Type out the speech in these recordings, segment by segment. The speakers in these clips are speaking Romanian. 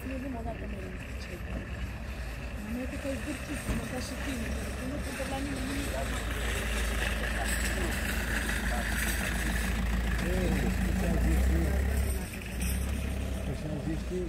vedem o dată mai ce. Nu e că te-ai zbârcit, mă ca și tine. Nu cumpăr la nimeni nimic. Așa zici,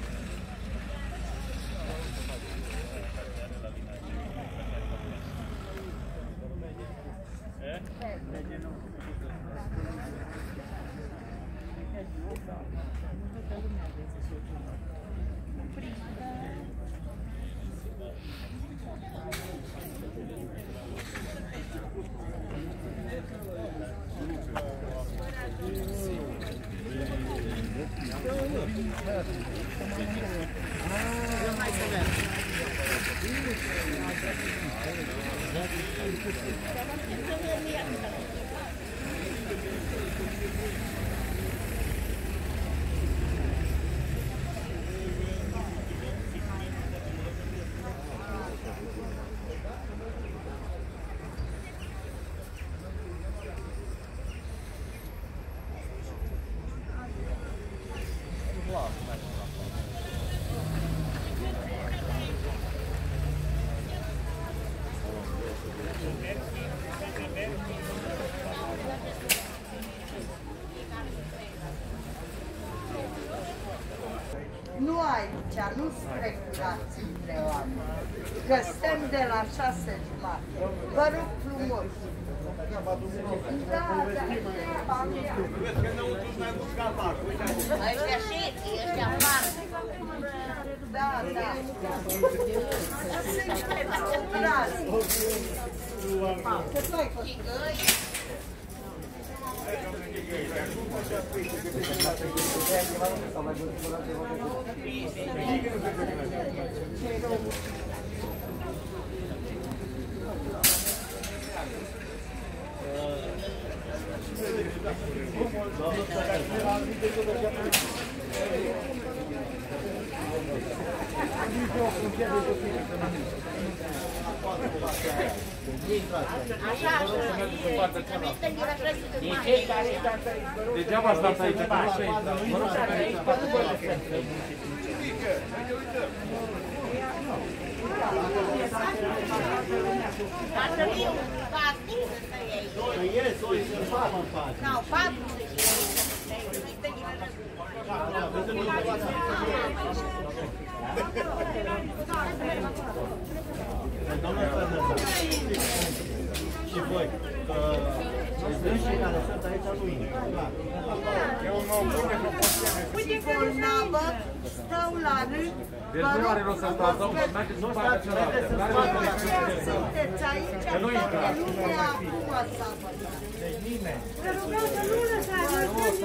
Nu aici, nu speculați între oameni, că stăm de la 6:30. Vă rog frumos. Da, Vezi că înăuntru mai mult ca fac. Ăștia șefi, ăștia mari. Da, da. Sunt frați. degeaba stați aici, că nu se intră. Mă rog să aici, poate voi să fie. Não, papo. Și voi, dânsii care sunt aici nu intră. Bolnavă, stau la rând. Deci nu are rost să stați, domnule, mergeți în partea cealaltă. Sunteți aici, toată lumea acum seamănă. Deci nimeni. Vă rugăm să nu lăsați,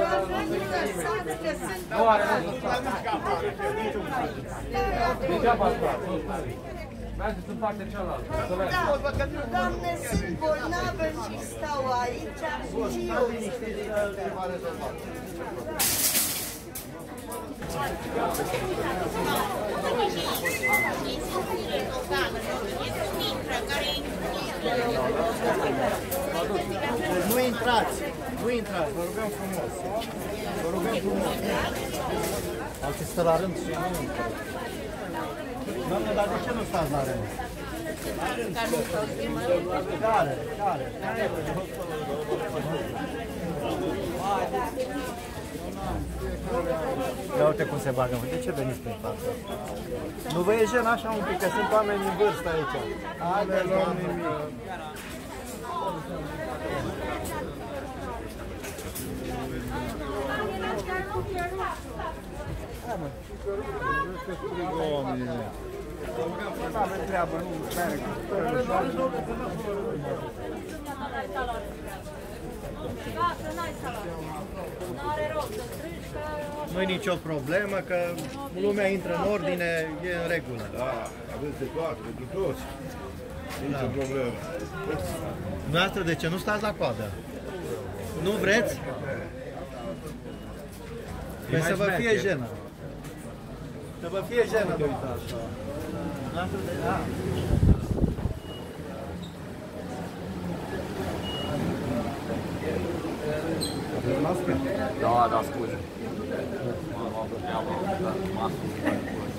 că sunt... Nu are rost să stați. Degeaba stați. Mergeți în partea cealaltă. Doamne, sunt bolnavă și stau aici și eu Nu intrați, nu intrați, vă rugăm frumos. Vă rugăm frumos. Alții stă la rând și nu intră. Doamne, dar de ce nu stați la rând? Care? Ia uite cum se bagă. De ce veniți prin față? Nu vă e jenă așa un pic, că sunt oameni în vârstă aici. Haide, luăm nimic. Hai mă, că strigă oamenii. Nu avem treabă, nu merg. Nu-i nicio problemă, că lumea intră în ordine, e în regulă. Da, aveți de toate, pentru toți. Nicio problemă. Dumneavoastră, de ce nu stați la coadă? Nu vreți? Păi să vă fie jenă. Să vă fie jenă de uita așa. Da. Da, scuze. M-am luat pe treabă, am dat masă.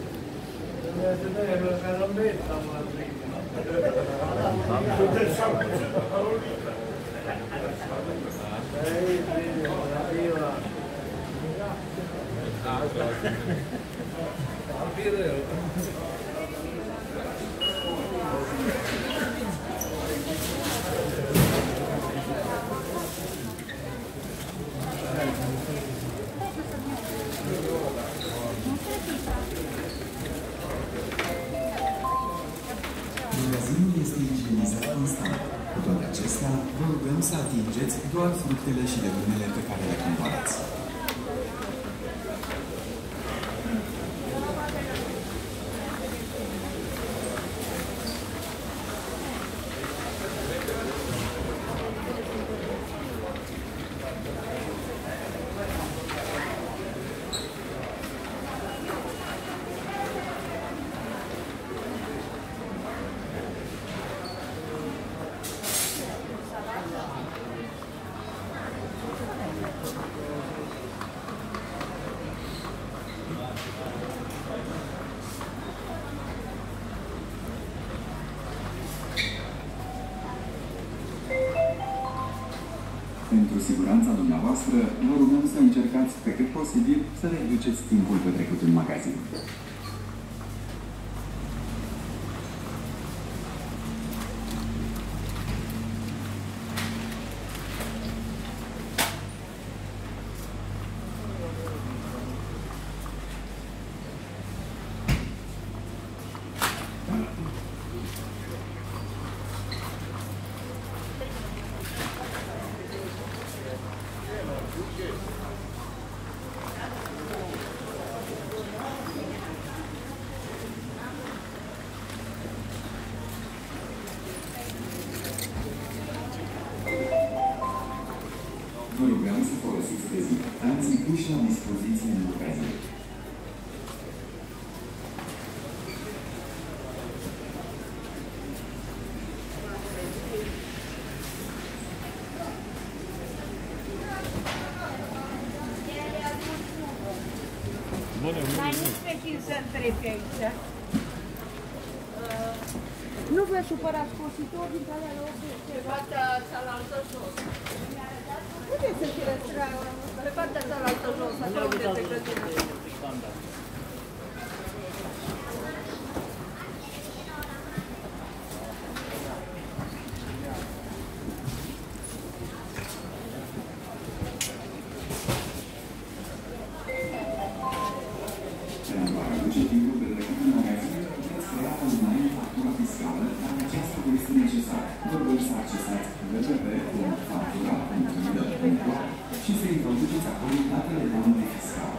Magazinul este igienizat constant. Cu toate acestea, vă rugăm să atingeți doar fructele și legumele pe care le cumpărați. Pentru siguranța dumneavoastră, vă rugăm să încercați pe cât posibil să reduceți timpul petrecut în magazin. Vă rugăm să folosiți dezinfectanții puși la dispoziție în magazin. Mai nu pe cine să întrebi aici. Nu vă supărați, cositor din calea la 80. Pe partea cealaltă jos. Puteți să tirați treaba. Pe partea cealaltă jos, așa unde te grădină. Pentru a reduce timpul petrecut în magazin, puteți crea online factura fiscală dacă aceasta vă este necesară. Vă rog să accesați www.factura.ro și să introduceți acolo datele bonului fiscal.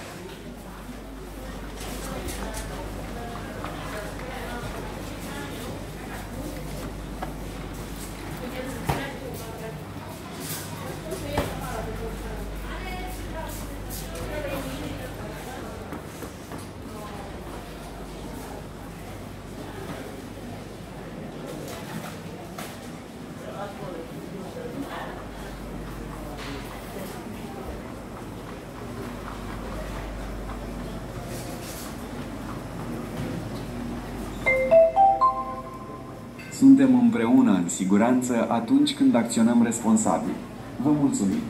Suntem împreună în siguranță atunci când acționăm responsabil. Vă mulțumim!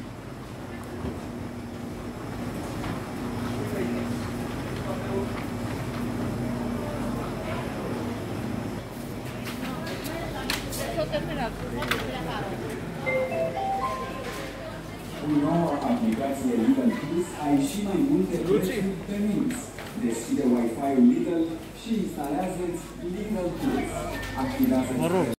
Cu noua aplicație Lidl Plus ai și mai multe prețuri pe minus. Deschide Wi-Fi-ul Lidl și instalează-ți Lidl Plus. Activează